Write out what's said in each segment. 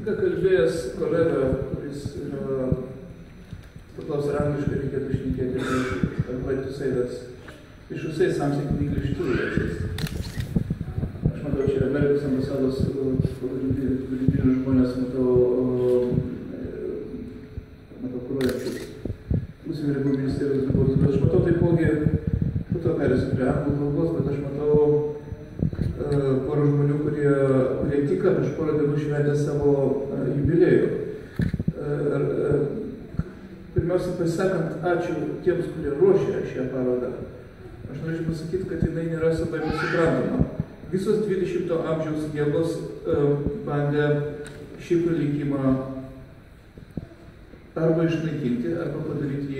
ką kalbėjęs kolega, kuris paklausė angliškai, reikėtų šnekėti, I'd like to say that we should say something in English too, Aš matau, čia Amerikos ambasados pagrindinių žmonės, matau projektus. Užsienio reikalų ministerijos darbuotojus, bet aš matau taipogi, po to perėsiu prie anglų kalbos, bet aš matau porą žmonių, kurie tik prieš porą dienų šventė savo jubiliejų. Pirmiausia, pasisakant, ačiū tiems, kurie ruošė šią parodą. Aš norėčiau pasakyti, kad jinai nėra savaime suprantama. Visos 20 amžiaus jėgos bandė šį palikimą arba išnaikinti, arba padaryti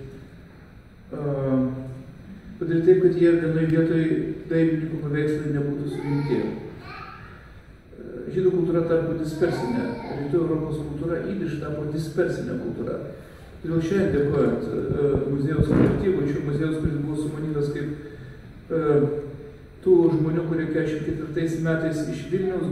taip, kad jie vienoj vietoj dailininkų paveikslai nebūtų surinkti. Žydų kultūra tapo dispersinė, rytų Europos kultūra įdiš tapo dispersinė kultūra. Todėl šiandien dėkojant muziejaus kolektyvui, šio muziejaus, kuris buvo sumanytas kaip tų žmonių, kurie 44 metais iš Vilniaus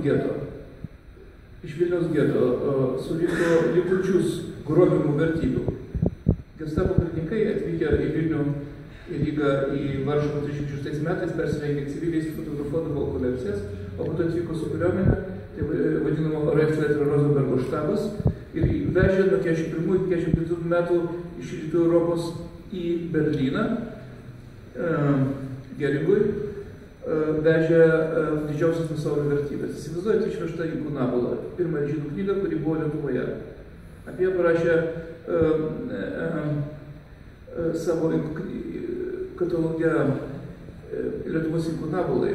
geto surinko likučius grobimų vertybių. Gestapo karininkai atvykę į Vilnių, į Rygą, į Varšuvą 36 metais persirengė civiliais, fotografuodavo kolekcijas, o po to atvyko su kariuomenė, tai vadinamo Reichsleiterio Rosenbergo štabas, ir vežė nuo 41 iki 45 metų iš rytų Europos į Berlyną, Geringui, vežė didžiausias pasaulio vertybės. Įsivaizduojate, išvežta į Kunabulą, pirmąją žydų knygą, kuri buvo Lietuvoje. Apie ją parašė savo kataloge Lietuvos inkunabulai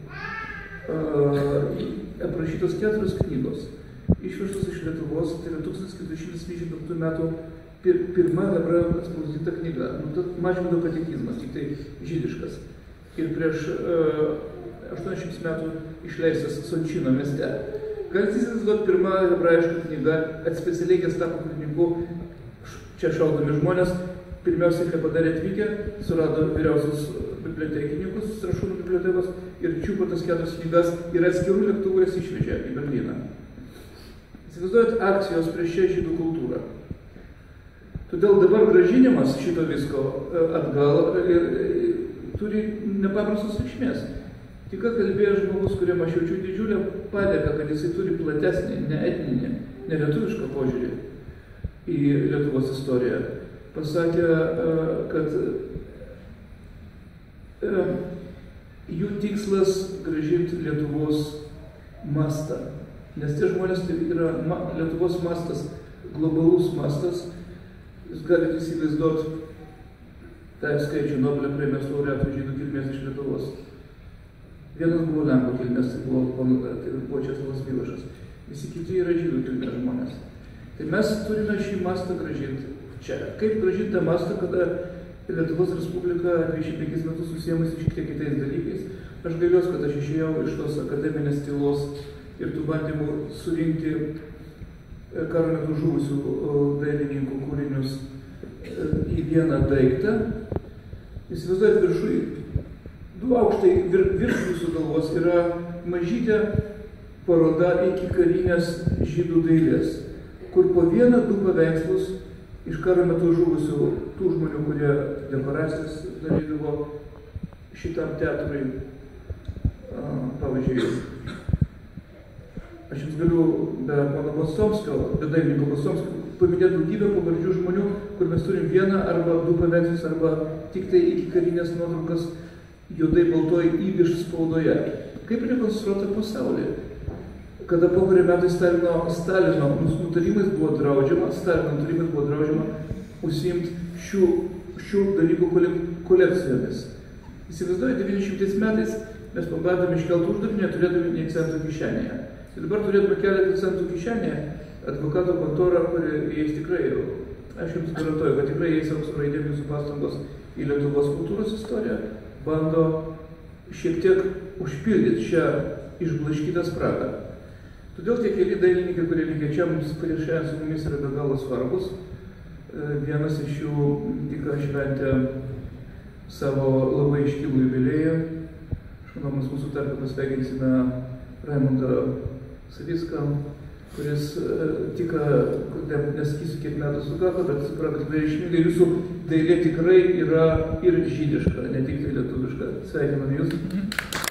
aprašytos 4 knygos. Išvežtos iš Lietuvos, tai yra 1425 metų pirma hebrajų atspausdinta knyga. Mažvydo katekizmas, tik tai žydiškas. Ir prieš 80 metų išleistas Sončino mieste. Galite įsivaizduoti, pirma hebrajiška knyga, specialiai gestapo karininkų, čia šaudomi žmonės, pirmiausiai, ką padarė atvykę, surado vyriausius bibliotekininkus, Strašūnų bibliotekos, ir čiupo tas 4 knygas ir atskirų lėktuvų jas išvežė į Berlyną. Įsivaizduojat akcijos prieš šią žydų kultūrą. Todėl dabar gražinimas šito visko atgal turi nepaprastos reikšmės. Tik ką kalbėjo žmogus, kuriam aš jaučiu didžiulę padėką, kad jisai turi platesnį, ne etninį, ne lietuvišką požiūrį į Lietuvos istoriją. Pasakė, kad jų tikslas gražinti Lietuvos mastą. Nes tie žmonės tai yra Lietuvos mastas, globalus mastas. Jūs galite įsivaizduoti tą skaičių Nobelio premijos laureatų žydų kilmės iš Lietuvos. Vienas buvo lenkų kilmės, tai buvo Česlovas Milošas. Visi kiti yra žydų kilmės žmonės. Tai mes turime šį mastą gražinti čia. Kaip gražinti tą mastą, kada Lietuvos Respublika 25 metus susiėmusi šiek tiek kitais dalykais. Aš gailiuosi, kad aš išėjau iš tos akademinės tylos ir tų bandymų surinkti karo metu žuvusių dailininkų kūrinius į vieną daiktą. Įsivaizduojate, viršui, 2 aukštai virš jūsų galvos yra mažytė paroda iki karinės žydų dailės, kur po 1-2 paveikslus iš karo metu žuvusių tų žmonių, kurie dekoracijas darydavo šitam teatrui, pavyzdžiui. Aš jums galiu be mano Bostomskio, be dailininko Bostomskio, paminėti daugybę pavardžių žmonių, kur mes turim 1 arba 2 paveikslus, arba tik tai iki karinės nuotraukas juodai baltoj įbiš spaudoje. Kaip rekonstruota pasaulį? Kada po kurio metai Stalino nutarimais buvo draudžiama užsiimti šių dalykų kolekcijomis. Įsivaizduoju, 90 metais mes pabandėme iškelti uždavinį, neturėdami nei centų kišenėje. Ir dabar turėtume keletą centų kišenėje advokato kontorą, kuri jais tikrai, aš jums garantuoju, kad tikrai jais aukso raidėm jūsų pastangos į Lietuvos kultūros istoriją, bando šiek tiek užpildyti šią išblaškytą spragą. Todėl tie keli dailininkai, kurie likę čia, kurie šiandien su mumis yra be galo svarbus. Vienas iš jų tik šventė savo labai iškilų jubiliejų. Aš manau, mes mūsų tarpe pasveikinsime Raimundą Savicką, kuris tik, nesakysiu, kiek metų sukako, bet suprantu, kad reikšmingai jūsų dailė tikrai yra ir žydiška, ne tik tai lietuviška. Sveikiname jūs.